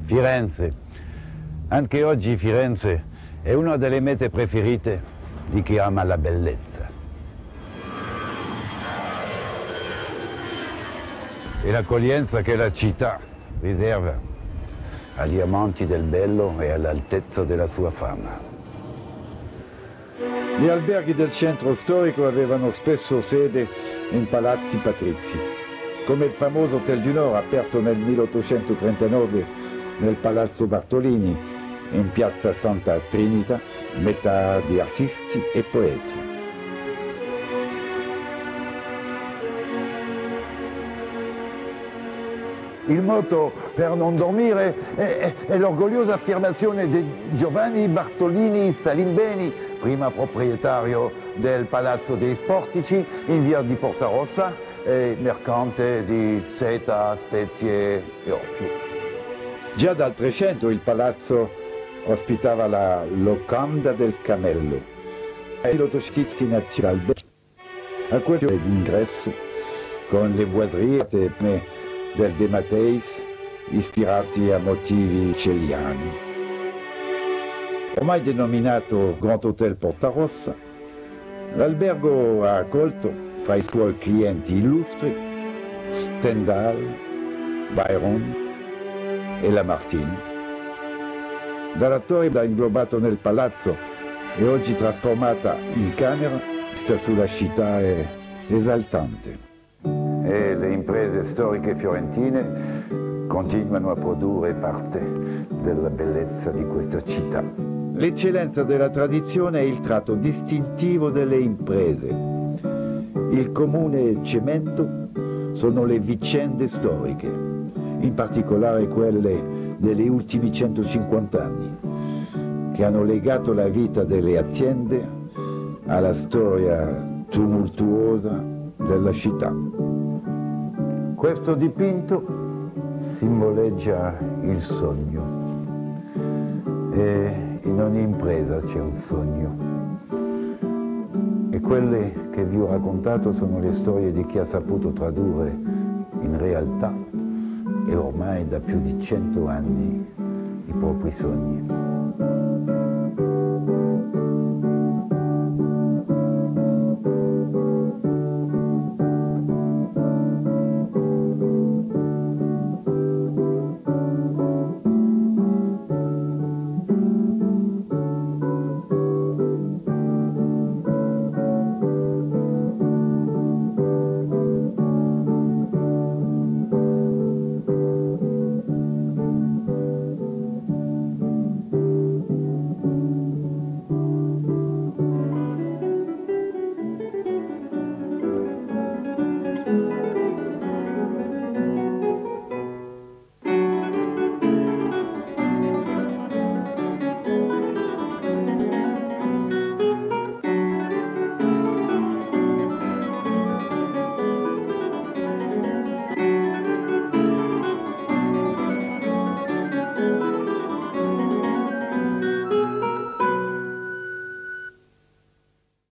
Firenze. Anche oggi Firenze è una delle mete preferite di chi ama la bellezza. E l'accoglienza che la città riserva agli amanti del bello è all'altezza della sua fama. Gli alberghi del centro storico avevano spesso sede in palazzi patrizi, come il famoso Hotel du Nord aperto nel 1839 nel Palazzo Bartolini, in piazza Santa Trinita, metà di artisti e poeti. Il motto per non dormire è l'orgogliosa affermazione di Giovanni Bartolini Salimbeni, prima proprietario del Palazzo dei Sportici in via di Portarossa e mercante di seta, spezie e oppio. Già dal 300 il palazzo ospitava la locanda del Camello, e l'autoschizzi nazionale a quello d'ingresso con le boiserie del De Matteis ispirati a motivi celiani. Ormai denominato Grand Hotel Portarossa, l'albergo ha accolto fra i suoi clienti illustri Stendhal, Byron e Lamartine. Dalla torre da inglobato nel palazzo e oggi trasformata in camera, vista sulla città è esaltante. E le imprese storiche fiorentine continuano a produrre parte della bellezza di questa città. L'eccellenza della tradizione è il tratto distintivo delle imprese. Il comune cemento sono le vicende storiche, in particolare quelle degli ultimi 150 anni, che hanno legato la vita delle aziende alla storia tumultuosa della città. Questo dipinto simboleggia il sogno e in ogni impresa c'è un sogno. E quelle che vi ho raccontato sono le storie di chi ha saputo tradurre in realtà e ormai da più di 100 anni i propri sogni.